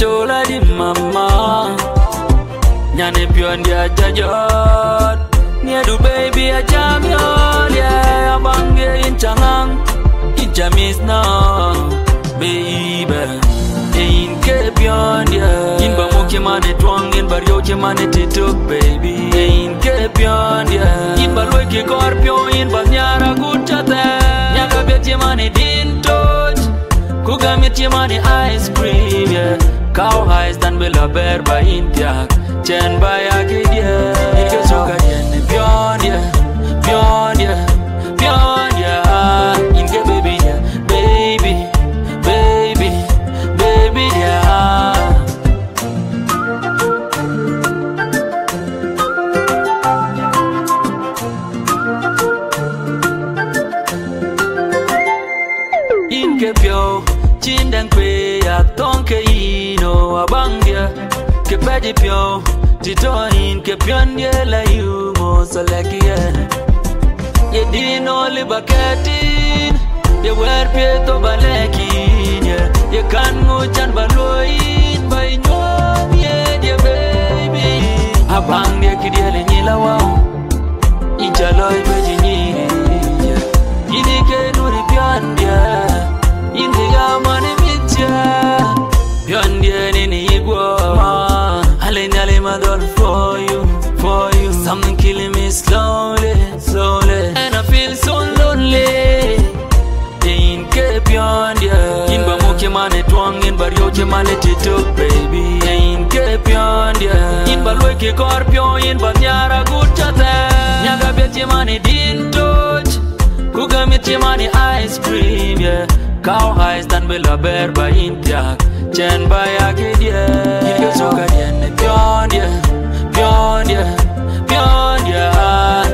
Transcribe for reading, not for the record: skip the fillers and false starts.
dola di mama. Nyane pion dia jajot. Nia du baby a jamion. Yeah, abange in changang. In jamis na. Baby. In kepion dia. In bamuke mane twang. In baryoke mane tituk baby. In kepion dia. In balweke korpio. In banyara kuchate. Nyaka beti mane din touch. Kugamiti mane ice cream. Yeah. Cow eyes dan bela berba intiak. Chen bayaki dia. Ike suka dia ne pion dia. Pion dia. Pion dia. Inke baby dia. Baby. Baby. Baby dia. Inke pio. Chindang kwe yak tonke ino abangia. Ke pedi pio. Titoin ke pion ye la yu mo salakia. Ye dino libaketin. Ye wer pieto balekin. Ye kan nguchan baloin. Bay nyom ye dia baby. Abang dia kidia le nyila wow. Inchaloy beji nyiri. Ini ke nuri pion dia. Ini gamane mitya. Pion dia nini igwa. Alay madol for you, for you. Something killing me slowly, slowly. And I feel so lonely. In kepion dia. In bamuke mane twang. In baryoke mane tituk baby. In kepion dia. In balweke korpio. In banyara kuchate. Nyaga beti mane din touch. Kugamiti mane ice cream, yeah. Cow eyes dan bela berba intiak. Chen bayaki dia. Ike suka dia ne pion dia. Pion dia. Pion dia.